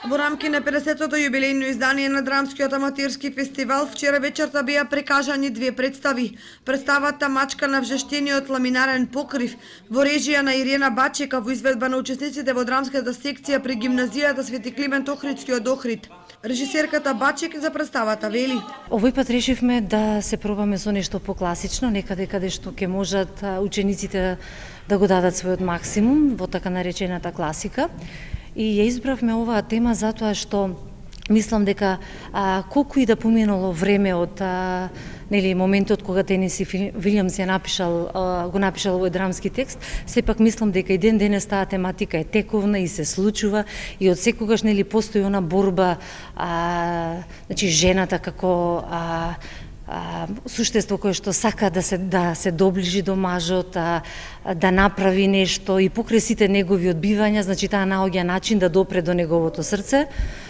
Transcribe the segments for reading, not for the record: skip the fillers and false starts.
Во рамки на 50-то јубилејно издание на Драмскиот аматерски фестивал, вчера вечерта беа прекажани две представи. Представата Мачка на вжештениот ламинарен покрив во режија на Ирена Бачека во изведба на учесниците во драмската секција при гимназијата Свети Климент Охридски од Охрид. Режисерката Бачек за представата вели: Овој пат решивме да се пробаме со нешто покласично, некаде каде што ќе можат учениците да го дадат својот максимум во така наречената класика. И ја избравме оваа тема затоа што мислам дека колку и да поминало време од моментот кога Тенеси Вилјамс го напишал овој драмски текст, сепак мислам дека и ден денес таа тематика е тековна и се случува и од секогаш постои она борба, жената како суштество кое што сака да се доближи до мажот, да направи нешто и покрај сите негови одбивања, таа наоѓа начин да допре до неговото срце.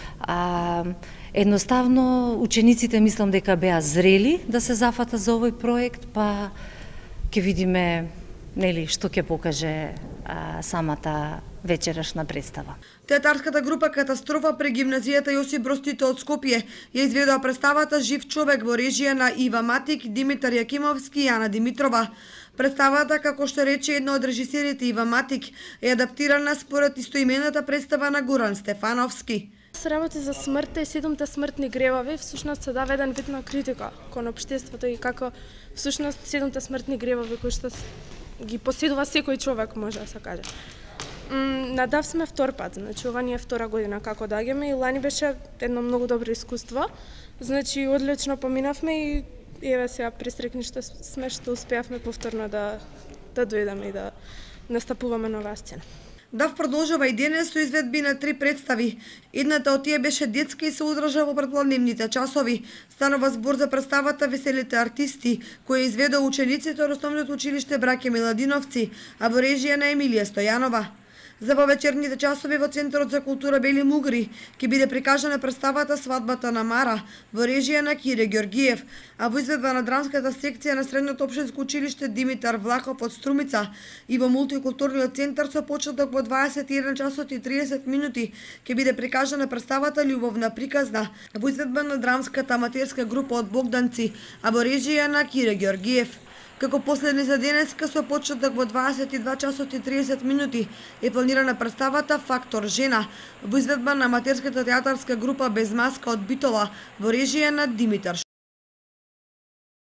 Едноставно учениците мислам дека беа зрели да се зафата за овој проект, па ќе видиме што ќе покаже самата вечерашна представа. Театарската група Катастрофа при гимназијата Јосип Броз Тито од Скопје ја изведува представата Жив човек во режија на Ива Матик, Димитар Јакимовски и Јана Димитрова. Представата, како што рече една од режисерите Ива Матик, е адаптирана според истоимената представа на Горан Стефановски. Се работи за смртта и 7 смртни гревови, всушност се дава еден вид на критика кон општеството и како всушност 7 смртни гревови кои што ги поседува секој човек, може да се каже. Надавсме втор пат, ова ни е втора година како доаѓаме и лани беше едно многу добро искуство. Одлично поминавме и еве сега пресрекни што сме што успеавме повторно да дојдеме и да настапуваме на оваа сцена. ДАВ продолжува и денес со изведби на 3 представи. Едната од тие беше детска и се одржа во предпладневните часови. Станува збор за представата Веселите артисти, која изведува учениците од Основното училиште Браќа Миладиновци, а во режија на Емилија Стојанова. За повечерните часови во Центарот за култура Бели Мугри ќе биде прикажана представата Свадбата на Мара во режија на Кире Ѓоргиев, а во изведба на драмската секција на Средното општинско училиште Димитар Влахов од Струмица и во мултикултурниот центар со почеток во 21 часот и 30 минути ќе биде прикажана представата Љубовна приказна во изведба на драмската аматерска група од Богданци, а во режија на Кире Ѓоргиев. Како последни за денеска со почеток во 22 часот и 30 минути е планирана представата Фактор жена во изведба на аматерската театарска група Без маска од Битола во режија на Димитар